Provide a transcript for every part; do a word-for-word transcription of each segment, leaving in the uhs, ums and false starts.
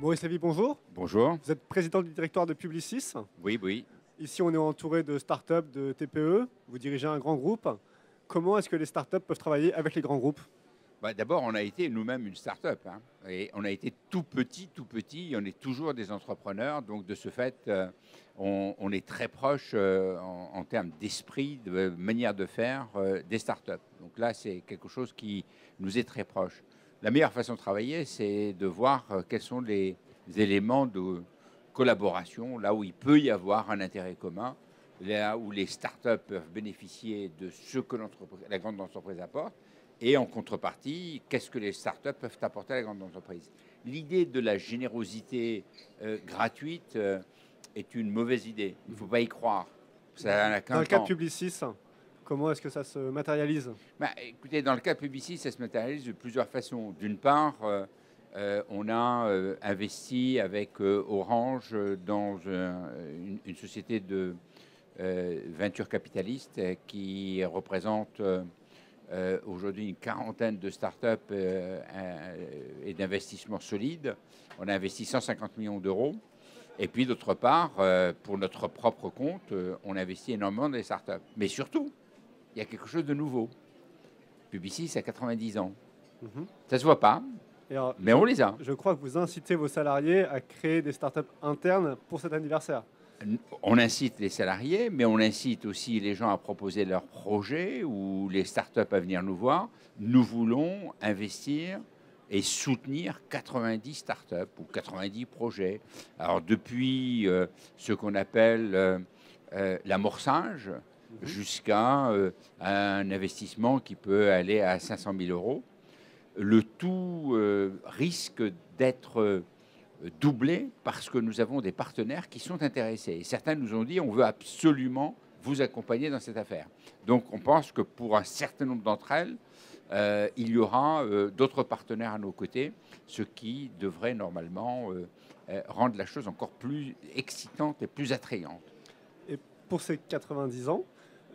Maurice Lévy, bonjour. Bonjour. Vous êtes président du directoire de Publicis. Oui, oui. Ici, on est entouré de startups, de T P E. Vous dirigez un grand groupe. Comment est-ce que les startups peuvent travailler avec les grands groupes? Bah, d'abord, on a été nous-mêmes une start-up. Hein, et on a été tout petit, tout petit. Et on est toujours des entrepreneurs. Donc, de ce fait, euh, on, on est très proche euh, en, en termes d'esprit, de manière de faire euh, des startups. Donc là, c'est quelque chose qui nous est très proche. La meilleure façon de travailler, c'est de voir euh, quels sont les éléments de collaboration, là où il peut y avoir un intérêt commun, là où les startups peuvent bénéficier de ce que la grande entreprise apporte. Et en contrepartie, qu'est-ce que les startups peuvent apporter à la grande entreprise? L'idée de la générosité euh, gratuite euh, est une mauvaise idée. Il ne faut pas y croire. Ça n'a qu'un Dans le cas de temps. Publicis, comment est-ce que ça se matérialise? Bah, écoutez, dans le cas de Publicis, ça se matérialise de plusieurs façons. D'une part, euh, euh, on a euh, investi avec euh, Orange euh, dans euh, une, une société de euh, venture capitaliste euh, qui représente euh, Euh, aujourd'hui une quarantaine de startups euh, euh, et d'investissements solides. On a investi cent cinquante millions d'euros. Et puis d'autre part, euh, pour notre propre compte, euh, on investit énormément dans les startups. Mais surtout, il y a quelque chose de nouveau. Publicis a quatre-vingt-dix ans. Mhm. Ça ne se voit pas, Et alors, mais je, on les a. Je crois que vous incitez vos salariés à créer des startups internes pour cet anniversaire. On incite les salariés, mais on incite aussi les gens à proposer leurs projets ou les startups à venir nous voir. Nous voulons investir et soutenir quatre-vingt-dix startups ou quatre-vingt-dix projets. Alors depuis euh, ce qu'on appelle euh, euh, l'amorçage mmh. jusqu'à euh, un investissement qui peut aller à cinq cent mille euros, le tout euh, risque d'être euh, doublé parce que nous avons des partenaires qui sont intéressés. Et certains nous ont dit on veut absolument vous accompagner dans cette affaire. Donc on pense que pour un certain nombre d'entre elles, euh, il y aura euh, d'autres partenaires à nos côtés, ce qui devrait normalement euh, euh, rendre la chose encore plus excitante et plus attrayante. Et pour ces quatre-vingt-dix ans,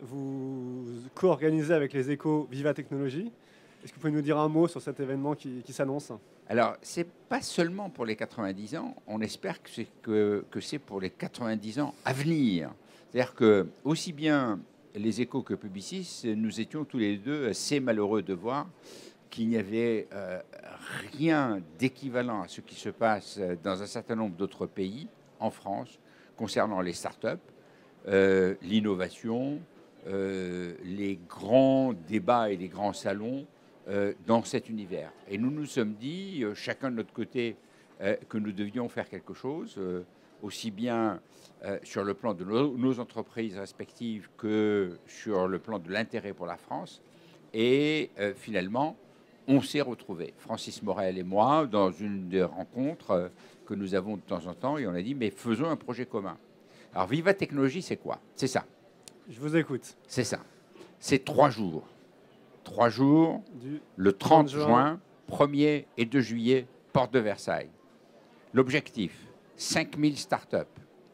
vous co-organisez avec les échos Viva Technologies. Est-ce que vous pouvez nous dire un mot sur cet événement qui, qui s'annonce? Alors, ce n'est pas seulement pour les quatre-vingt-dix ans, on espère que c'est, que, que c'est pour les quatre-vingt-dix ans à venir. C'est-à-dire que, aussi bien les Échos que Publicis, nous étions tous les deux assez malheureux de voir qu'il n'y avait euh, rien d'équivalent à ce qui se passe dans un certain nombre d'autres pays, en France, concernant les startups, euh, l'innovation, euh, les grands débats et les grands salons Euh, dans cet univers. Et nous nous sommes dit, euh, chacun de notre côté, euh, que nous devions faire quelque chose, euh, aussi bien euh, sur le plan de nos, nos entreprises respectives que sur le plan de l'intérêt pour la France. Et euh, finalement, on s'est retrouvés, Francis Morel et moi, dans une des rencontres euh, que nous avons de temps en temps, et on a dit, mais faisons un projet commun. Alors, Viva Technologie, c'est quoi? C'est ça. Je vous écoute. C'est ça. C'est trois jours. Trois jours, du le trente juin, premier et deux juillet, porte de Versailles. L'objectif, cinq mille startups.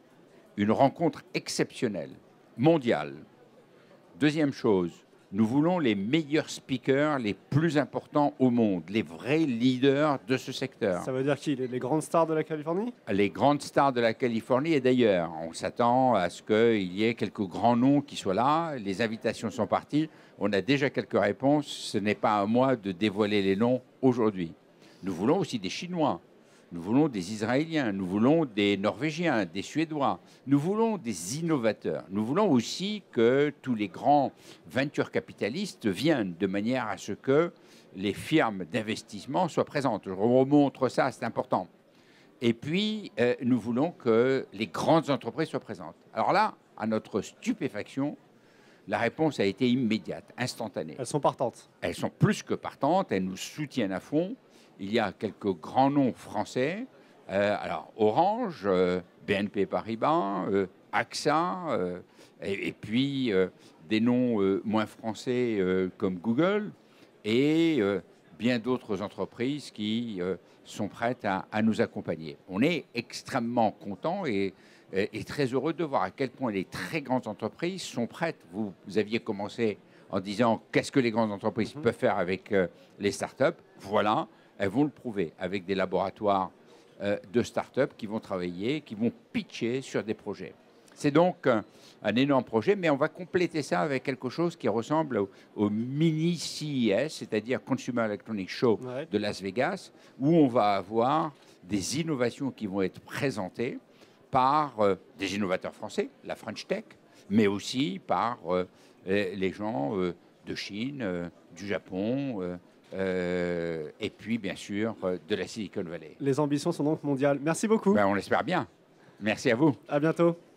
Une rencontre exceptionnelle, mondiale. Deuxième chose, nous voulons les meilleurs speakers, les plus importants au monde, les vrais leaders de ce secteur. Ça veut dire qui? Les grandes stars de la Californie? Les grandes stars de la Californie et d'ailleurs. On s'attend à ce qu'il y ait quelques grands noms qui soient là. Les invitations sont parties. On a déjà quelques réponses. Ce n'est pas à moi de dévoiler les noms aujourd'hui. Nous voulons aussi des Chinois. Nous voulons des Israéliens. Nous voulons des Norvégiens, des Suédois. Nous voulons des innovateurs. Nous voulons aussi que tous les grands venture capitalistes viennent de manière à ce que les firmes d'investissement soient présentes. Je remontre ça, c'est important. Et puis, euh, nous voulons que les grandes entreprises soient présentes. Alors là, à notre stupéfaction, la réponse a été immédiate, instantanée. Elles sont partantes. Elles sont plus que partantes, elles nous soutiennent à fond. Il y a quelques grands noms français. Euh, alors, Orange, euh, B N P Paribas, euh, AXA, euh, et, et puis euh, des noms euh, moins français euh, comme Google, et euh, bien d'autres entreprises qui euh, sont prêtes à, à nous accompagner. On est extrêmement contents et, et, et très heureux de voir à quel point les très grandes entreprises sont prêtes. Vous, vous aviez commencé en disant qu'est-ce que les grandes entreprises mmh. peuvent faire avec euh, les startups. Voilà, elles vont le prouver avec des laboratoires euh, de start-up qui vont travailler, qui vont pitcher sur des projets. C'est donc un, un énorme projet, mais on va compléter ça avec quelque chose qui ressemble au, au mini C E S, c'est-à-dire Consumer Electronics Show Ouais. de Las Vegas, où on va avoir des innovations qui vont être présentées par euh, des innovateurs français, la French Tech, mais aussi par euh, les gens euh, de Chine, euh, du Japon, euh, euh, et puis bien sûr euh, de la Silicon Valley. Les ambitions sont donc mondiales. Merci beaucoup. Ben, on l'espère bien. Merci à vous. À bientôt.